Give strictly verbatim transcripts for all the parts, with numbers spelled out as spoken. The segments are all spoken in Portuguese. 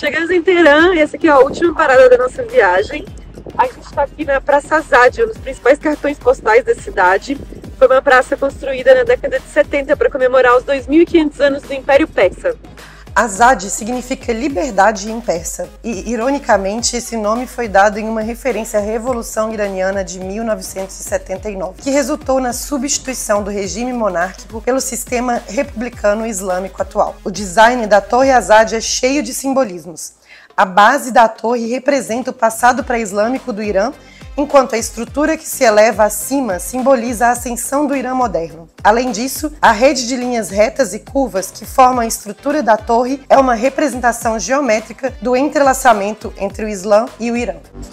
Chegamos em Teherã e essa aqui é a última parada da nossa viagem. A gente está aqui na Praça Azad, um dos principais cartões postais da cidade. Foi uma praça construída na década de setenta para comemorar os dois mil e quinhentos anos do Império Persa. Azad significa liberdade em persa e, ironicamente, esse nome foi dado em uma referência à Revolução Iraniana de mil novecentos e setenta e nove, que resultou na substituição do regime monárquico pelo sistema republicano islâmico atual. O design da Torre Azad é cheio de simbolismos. A base da torre representa o passado pré-islâmico do Irã, enquanto a estrutura que se eleva acima simboliza a ascensão do Irã moderno. Além disso, a rede de linhas retas e curvas que formam a estrutura da torre é uma representação geométrica do entrelaçamento entre o Islã e o Irã.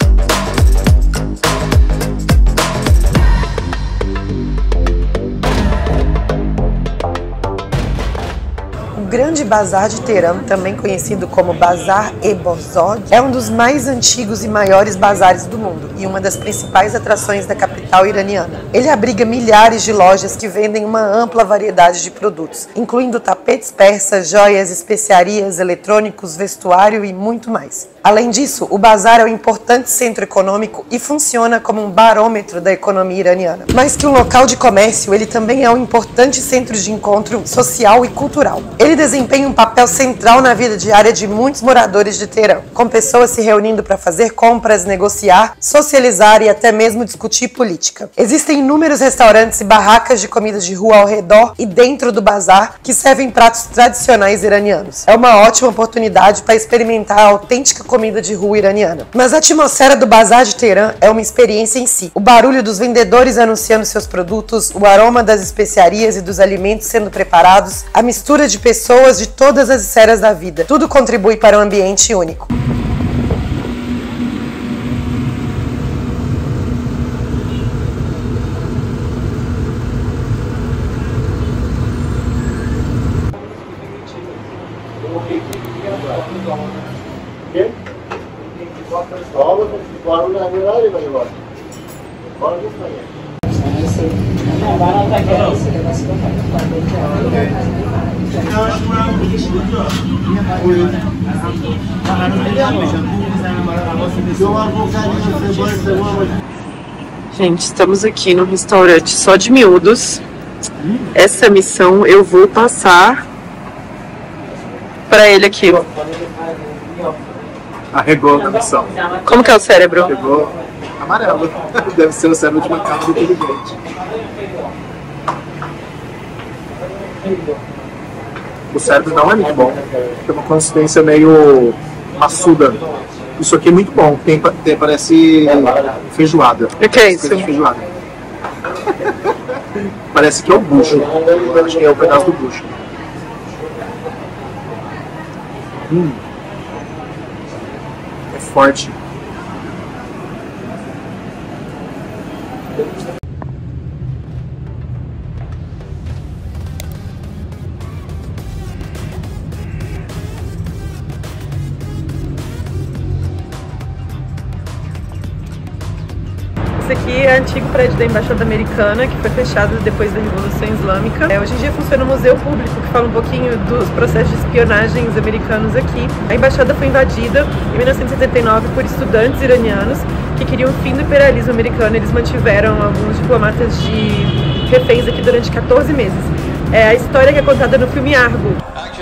O Grande Bazar de Teherã, também conhecido como Bazar-e-Bozorg, é um dos mais antigos e maiores bazares do mundo e uma das principais atrações da capital iraniana. Ele abriga milhares de lojas que vendem uma ampla variedade de produtos, incluindo tapetes persas, joias, especiarias, eletrônicos, vestuário e muito mais. Além disso, o bazar é um importante centro econômico e funciona como um barômetro da economia iraniana. Mais que um local de comércio, ele também é um importante centro de encontro social e cultural. Ele desempenha um papel central na vida diária de muitos moradores de Teherã, com pessoas se reunindo para fazer compras, negociar, socializar e até mesmo discutir política. Existem inúmeros restaurantes e barracas de comidas de rua ao redor e dentro do bazar que servem pratos tradicionais iranianos. É uma ótima oportunidade para experimentar a autêntica comida de rua iraniana. Mas a atmosfera do bazar de Teherã é uma experiência em si. O barulho dos vendedores anunciando seus produtos, o aroma das especiarias e dos alimentos sendo preparados, a mistura de pessoas de todas as esferas da vida, tudo contribui para um ambiente único. Gente, estamos aqui num restaurante só de miúdos. Essa missão eu vou passar para ele aqui. Arregou a missão. Como que é o cérebro? Arregou amarelo. Deve ser o cérebro de uma cabra inteligente. O cérebro não é muito bom. Tem uma consistência meio maçuda. Isso aqui é muito bom. Tem, tem, parece feijoada. O que é isso? Feijoada. Parece que é o bucho. Acho que é o pedaço do bucho. Hum. É forte. Esse aqui é o antigo prédio da Embaixada Americana, que foi fechado depois da Revolução Islâmica. É, hoje em dia funciona um museu público que fala um pouquinho dos processos de espionagens americanos aqui. A embaixada foi invadida em mil novecentos e setenta e nove por estudantes iranianos que queriam o fim do imperialismo americano. Eles mantiveram alguns diplomatas de reféns aqui durante quatorze meses. É a história que é contada no filme Argo.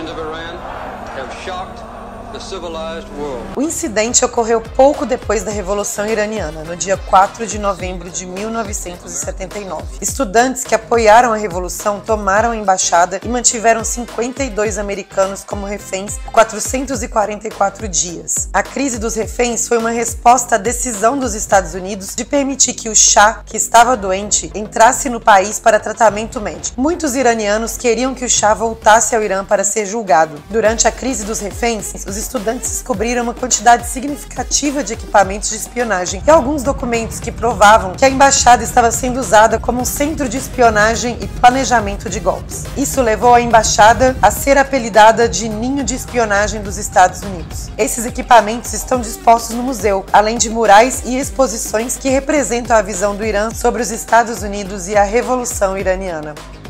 O incidente ocorreu pouco depois da Revolução Iraniana, no dia quatro de novembro de mil novecentos e setenta e nove. Estudantes que apoiaram a revolução tomaram a embaixada e mantiveram cinquenta e dois americanos como reféns por quatrocentos e quarenta e quatro dias. A crise dos reféns foi uma resposta à decisão dos Estados Unidos de permitir que o Shah, que estava doente, entrasse no país para tratamento médico. Muitos iranianos queriam que o Shah voltasse ao Irã para ser julgado. Durante a crise dos reféns, os estudantes descobriram uma quantidade significativa de equipamentos de espionagem e alguns documentos que provavam que a embaixada estava sendo usada como um centro de espionagem e planejamento de golpes. Isso levou a embaixada a ser apelidada de Ninho de Espionagem dos Estados Unidos. Esses equipamentos estão dispostos no museu, além de murais e exposições que representam a visão do Irã sobre os Estados Unidos e a Revolução Iraniana.